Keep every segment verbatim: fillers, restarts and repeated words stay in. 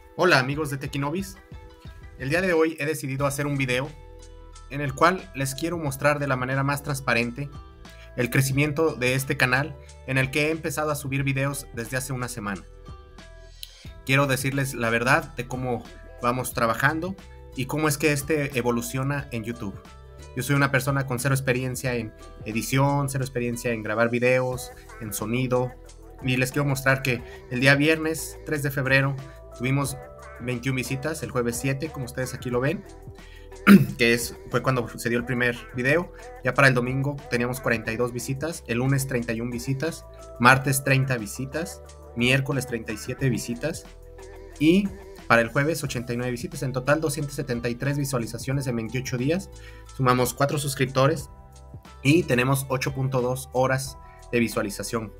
Hola amigos de Tequinobis, el día de hoy he decidido hacer un video en el cual les quiero mostrar de la manera más transparente el crecimiento de este canal en el que he empezado a subir videos desde hace una semana. Quiero decirles la verdad de cómo vamos trabajando y cómo es que este evoluciona en YouTube. Yo soy una persona con cero experiencia en edición, cero experiencia en grabar videos, en sonido, y les quiero mostrar que el día viernes tres de febrero tuvimos veintiuna visitas, el jueves siete, como ustedes aquí lo ven, que es, fue cuando se dio el primer video. Ya para el domingo teníamos cuarenta y dos visitas, el lunes treinta y una visitas, martes treinta visitas, miércoles treinta y siete visitas y para el jueves ochenta y nueve visitas. En total doscientas setenta y tres visualizaciones en veintiocho días. Sumamos cuatro suscriptores y tenemos ocho punto dos horas de visualización.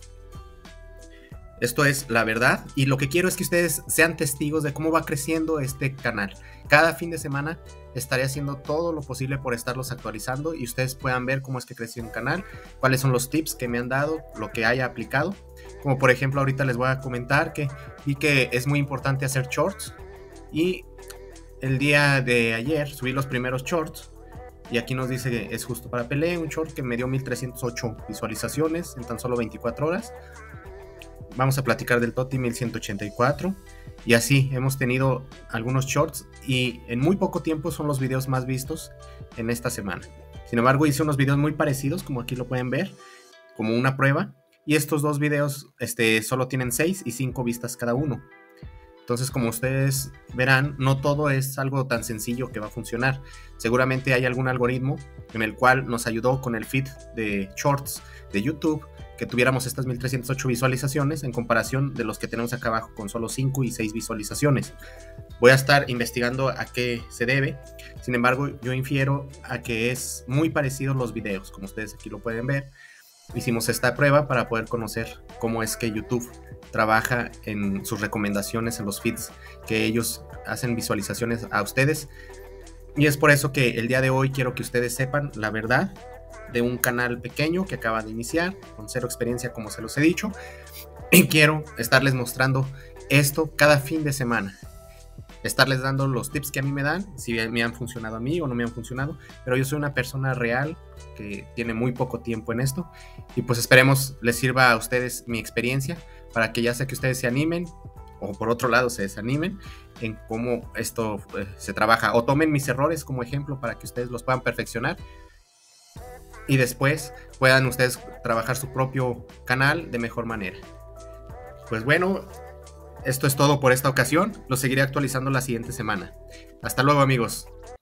Esto es la verdad, y lo que quiero es que ustedes sean testigos de cómo va creciendo este canal. Cada fin de semana estaré haciendo todo lo posible por estarlos actualizando y ustedes puedan ver cómo es que creció un canal, cuáles son los tips que me han dado, lo que haya aplicado. Como por ejemplo ahorita les voy a comentar que vi que es muy importante hacer shorts, y el día de ayer subí los primeros shorts y aquí nos dice que es justo para Pelé, un short que me dio mil trescientas ocho visualizaciones en tan solo veinticuatro horas. Vamos a platicar del Totti, mil ciento ochenta y cuatro. Y así hemos tenido algunos shorts y en muy poco tiempo son los videos más vistos en esta semana. Sin embargo, hice unos videos muy parecidos, como aquí lo pueden ver, como una prueba. Y estos dos videos este, solo tienen seis y cinco vistas cada uno. Entonces, como ustedes verán, no todo es algo tan sencillo que va a funcionar. Seguramente hay algún algoritmo en el cual nos ayudó con el feed de shorts de YouTube que tuviéramos estas mil trescientas ocho visualizaciones en comparación de los que tenemos acá abajo con solo cinco y seis visualizaciones. Voy a estar investigando a qué se debe. Sin embargo, yo infiero a que es muy parecido los videos, como ustedes aquí lo pueden ver. Hicimos esta prueba para poder conocer cómo es que YouTube trabaja en sus recomendaciones, en los feeds que ellos hacen visualizaciones a ustedes. Y es por eso que el día de hoy quiero que ustedes sepan la verdad de un canal pequeño que acaba de iniciar, con cero experiencia como se los he dicho, y quiero estarles mostrando esto cada fin de semana, estarles dando los tips que a mí me dan, si me han funcionado a mí o no me han funcionado, pero yo soy una persona real que tiene muy poco tiempo en esto, y pues esperemos les sirva a ustedes mi experiencia para que ya sea que ustedes se animen o por otro lado se desanimen en cómo esto eh, se trabaja, o tomen mis errores como ejemplo para que ustedes los puedan perfeccionar y después puedan ustedes trabajar su propio canal de mejor manera. Pues bueno, esto es todo por esta ocasión. Lo seguiré actualizando la siguiente semana. Hasta luego, amigos.